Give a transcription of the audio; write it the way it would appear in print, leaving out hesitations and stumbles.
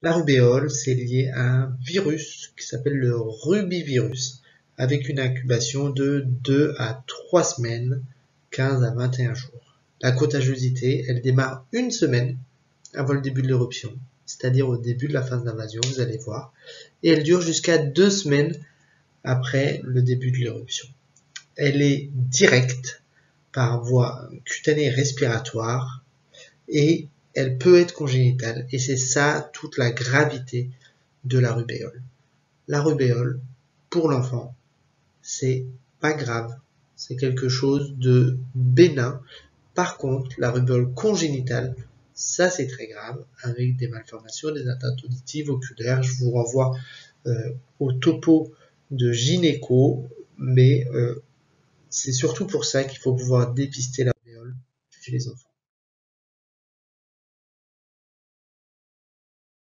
La rubéole, c'est lié à un virus qui s'appelle le rubivirus, avec une incubation de 2 à 3 semaines, 15 à 21 jours. La contagiosité, elle démarre une semaine avant le début de l'éruption, c'est-à-dire au début de la phase d'invasion, vous allez voir, et elle dure jusqu'à 2 semaines après le début de l'éruption. Elle est directe par voie cutanée respiratoire et elle peut être congénitale, et c'est ça toute la gravité de la rubéole. La rubéole, pour l'enfant, c'est pas grave, c'est quelque chose de bénin. Par contre, la rubéole congénitale, ça c'est très grave, avec des malformations, des atteintes auditives, oculaires. Je vous renvoie au topo de gynéco, mais c'est surtout pour ça qu'il faut pouvoir dépister la rubéole chez les enfants.